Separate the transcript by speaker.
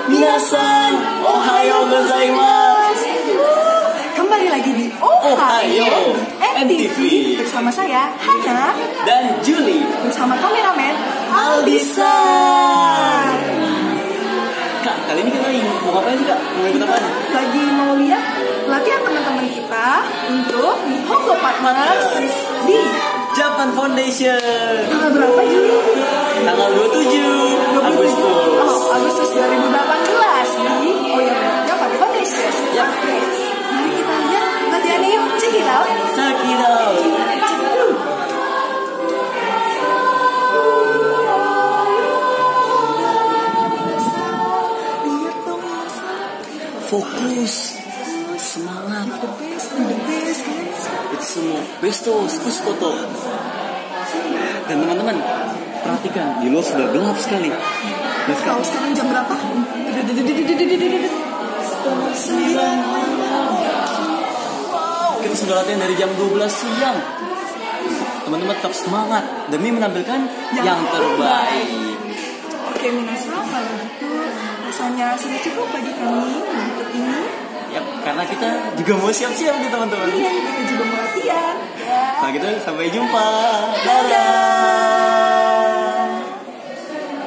Speaker 1: Minasan, ohayo gozaimasu.
Speaker 2: Kembali lagi di Ohayo
Speaker 1: NTV
Speaker 2: bersama saya Hana
Speaker 1: dan Julie
Speaker 2: bersama kameramen
Speaker 1: Aldisa. Kak, kali ini kita mau ngapain sih kak? Mau ikut apa?
Speaker 2: Lagi mau lihat latihan teman-teman kita untuk Nihongo Partners di
Speaker 1: Japan Foundation.
Speaker 2: tanggal berapa Juli?
Speaker 1: Tanggal 27
Speaker 2: Agustus 2018 di Japan Foundation.
Speaker 1: Ya.
Speaker 2: Mari kita lihat latihannya yuk. Check it out.
Speaker 1: Check it out. Fokus, semangat. It's besto, skuskoto. Dan teman-teman, perhatikan di luar sudah gelap sekali.
Speaker 2: Tahu sekarang jam berapa? 9.
Speaker 1: Kita sudah latihan dari jam 12 siang. Teman-teman tetap semangat demi menampilkan yang terbaik.
Speaker 2: Oke, minasan, kalau gitu rasanya sudah cukup bagi kami untuk ini.
Speaker 1: Ya, karena kita juga mau siap-siap nih teman-teman.
Speaker 2: Iya, kita juga mau latihan. Ya.
Speaker 1: Nah gitu, sampai jumpa. Dadah.